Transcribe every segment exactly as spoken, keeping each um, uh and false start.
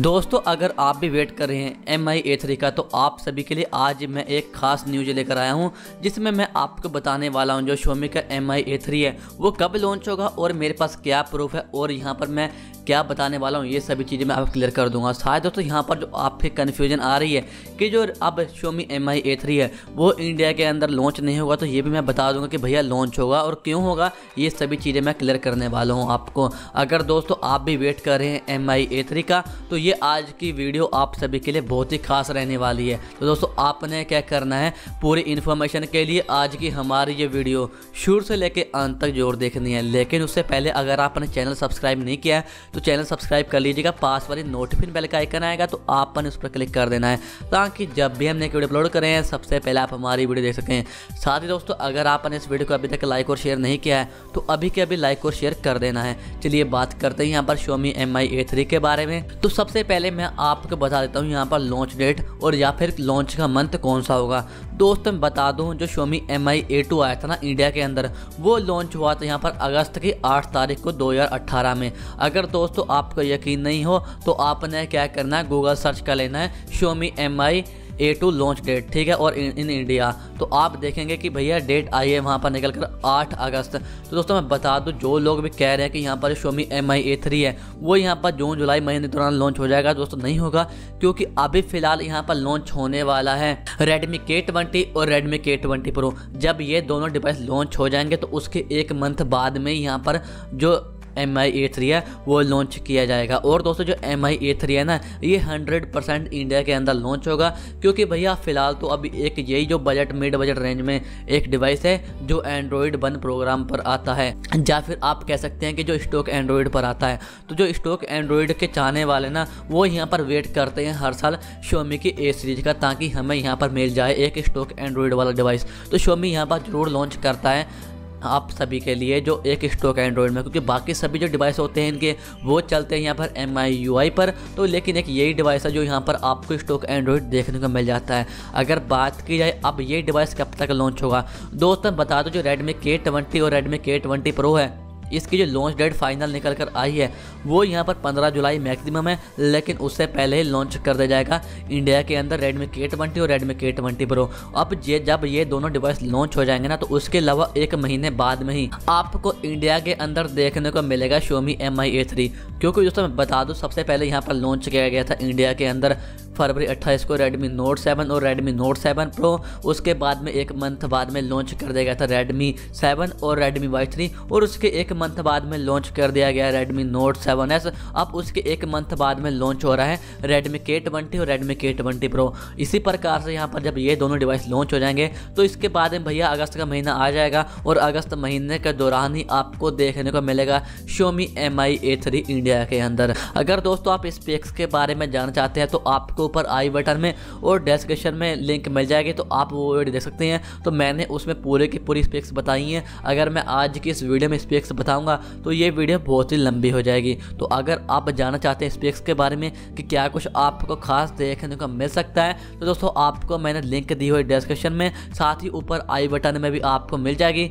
दोस्तों अगर आप भी वेट कर रहे हैं एम आई ए थ्री का तो आप सभी के लिए आज मैं एक खास न्यूज़ लेकर आया हूं जिसमें मैं आपको बताने वाला हूं जो Xiaomi का एम आई ए थ्री है वो कब लॉन्च होगा और मेरे पास क्या प्रूफ है और यहां पर मैं क्या बताने वाला हूं, ये सभी चीज़ें मैं आपको क्लियर कर दूंगा। शायद दोस्तों यहाँ पर जो आपके कन्फ्यूजन आ रही है कि जो अब Xiaomi M I A three है वो इंडिया के अंदर लॉन्च नहीं होगा, तो ये भी मैं बता दूंगा कि भैया लॉन्च होगा और क्यों होगा, ये सभी चीज़ें मैं क्लियर करने वाला हूँ आपको। अगर दोस्तों आप भी वेट कर रहे हैं एम आई ए थ्री का तो ये आज की वीडियो आप सभी के लिए बहुत ही खास रहने वाली है। तो दोस्तों आपने क्या करना है, पूरी इन्फॉर्मेशन के लिए आज की हमारी ये वीडियो शुरू से लेकर अंत तक जरूर देखनी है। लेकिन उससे पहले अगर आपने चैनल सब्सक्राइब नहीं किया है तो चैनल सब्सक्राइब कर लीजिएगा, पास वाली नोटिफिकेशन बेल का आइकन आएगा तो आपने उस पर क्लिक कर देना है ताकि जब भी हमने वीडियो अपलोड करें सबसे पहले आप हमारी वीडियो देख सकें। साथ ही दोस्तों अगर आपने इस वीडियो को अभी तक लाइक और शेयर नहीं किया है तो अभी के अभी लाइक और शेयर कर देना है। चलिए बात करते हैं यहाँ पर Xiaomi M I A three के बारे में। तो सबसे पहले मैं आपको बता देता हूँ यहाँ पर लॉन्च डेट और या फिर लॉन्च का मंथ कौन सा होगा। दोस्तों मैं बता दूँ जो Xiaomi M I A two आया था ना इंडिया के अंदर, वो लॉन्च हुआ था यहाँ पर अगस्त की आठ तारीख को दो हज़ार अठारह में। अगर दोस्तों आपको यकीन नहीं हो तो आपने क्या करना है, गूगल सर्च कर लेना है Xiaomi M I A two launch date, ठीक है, और इन, इन इंडिया तो आप देखेंगे कि भैया डेट आई है वहाँ पर निकल कर आठ अगस्त। तो दोस्तों मैं बता दूं जो लोग भी कह रहे हैं कि यहाँ पर Xiaomi M I A three है वो यहाँ पर जून जुलाई महीने दौरान लॉन्च हो जाएगा, दोस्तों नहीं होगा, क्योंकि अभी फिलहाल यहाँ पर लॉन्च होने वाला है Redmi के ट्वेंटी और Redmi के ट्वेंटी Pro। जब ये दोनों डिवाइस लॉन्च हो जाएंगे तो उसके एक मंथ बाद में यहाँ पर जो एम आई ए थ्री है वो लॉन्च किया जाएगा। और दोस्तों जो एम आई ए थ्री है ना ये हंड्रेड परसेंट इंडिया के अंदर लॉन्च होगा, क्योंकि भैया फिलहाल तो अभी एक यही जो बजट मिड बजट रेंज में एक डिवाइस है जो एंड्रॉयड वन प्रोग्राम पर आता है, या फिर आप कह सकते हैं कि जो स्टॉक एंड्रॉयड पर आता है। तो जो स्टॉक एंड्रॉयड के चाहने वाले ना वो यहाँ पर वेट करते हैं हर साल Xiaomi की ए सीरीज का, ताकि हमें यहाँ पर मिल जाए एक स्टॉक एंड्रॉयड वाला डिवाइस। तो Xiaomi यहाँ पर जरूर लॉन्च करता है आप सभी के लिए जो एक स्टॉक एंड्रॉयड में, क्योंकि बाकी सभी जो डिवाइस होते हैं इनके वो चलते हैं यहाँ पर एम आई यू आई पर, तो लेकिन एक यही डिवाइस है जो यहाँ पर आपको स्टॉक एंड्रॉयड देखने को मिल जाता है। अगर बात की जाए अब ये डिवाइस कब तक लॉन्च होगा, दोस्तों बता दो जो Redmi के ट्वेंटी और Redmi के ट्वेंटी Pro है इसकी जो लॉन्च डेट फाइनल निकल कर आई है वो यहाँ पर पंद्रह जुलाई मैक्सिमम है, लेकिन उससे पहले ही लॉन्च कर दिया जाएगा इंडिया के अंदर Redmi के ट्वेंटी और Redmi के ट्वेंटी Pro। अब ये जब ये दोनों डिवाइस लॉन्च हो जाएंगे ना तो उसके अलावा एक महीने बाद में ही आपको इंडिया के अंदर देखने को मिलेगा Xiaomi M I A three. क्योंकि दोस्तों मैं बता दूँ सबसे पहले यहाँ पर लॉन्च किया गया था इंडिया के अंदर फरवरी अट्ठाईस को Redmi Note सेवन और Redmi Note सेवन Pro। उसके बाद में एक मंथ बाद में लॉन्च कर दिया गया था Redmi सेवन और Redmi वाई थ्री, और उसके एक मंथ बाद में लॉन्च कर दिया गया Redmi Note सेवन एस। अब उसके एक मंथ बाद में लॉन्च हो रहा है Redmi के ट्वेंटी और Redmi के ट्वेंटी Pro। इसी प्रकार से यहाँ पर जब ये दोनों डिवाइस लॉन्च हो जाएंगे तो इसके बाद में भैया अगस्त का महीना आ जाएगा और अगस्त महीने के दौरान ही आपको देखने को मिलेगा Xiaomi M I A three India के अंदर। अगर दोस्तों आप स्पेक्स के बारे में जानना चाहते हैं तो आपको ऊपर आई बटन में और डिस्क्रिप्शन में लिंक मिल जाएगी, तो आप वो वीडियो देख सकते हैं। तो मैंने उसमें पूरे की पूरी स्पेक्स बताई हैं। अगर मैं आज की इस वीडियो में स्पेक्स बताऊंगा तो ये वीडियो बहुत ही लंबी हो जाएगी। तो अगर आप जानना चाहते हैं स्पेक्स के बारे में कि क्या कुछ आपको खास देखने को मिल सकता है तो दोस्तों आपको मैंने लिंक दी हुई डिस्क्रिप्शन में, साथ ही ऊपर आई बटन में भी आपको मिल जाएगी,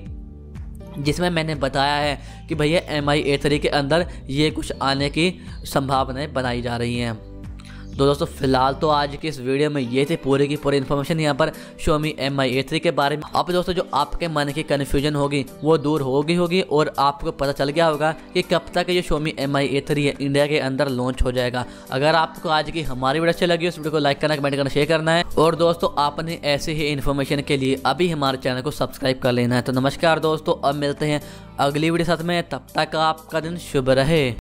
जिसमें मैंने बताया है कि भैया एम आई ए थ्री के अंदर ये कुछ आने की संभावनाएं बनाई जा रही हैं। तो दोस्तों फिलहाल तो आज की इस वीडियो में ये थी पूरी की पूरी इन्फॉर्मेशन यहाँ पर Xiaomi M I A three के बारे में। अब दोस्तों जो आपके मन की कन्फ्यूजन होगी वो दूर होगी होगी और आपको पता चल गया होगा कि कब तक ये Xiaomi M I A three है इंडिया के अंदर लॉन्च हो जाएगा। अगर आपको आज की हमारी वीडियो अच्छी लगी उस वीडियो को लाइक करना, कमेंट करना, शेयर करना है, और दोस्तों आपने ऐसे ही इन्फॉर्मेशन के लिए अभी हमारे चैनल को सब्सक्राइब कर लेना है। तो नमस्कार दोस्तों, अब मिलते हैं अगली वीडियो साथ में, तब तक आपका दिन शुभ रहे।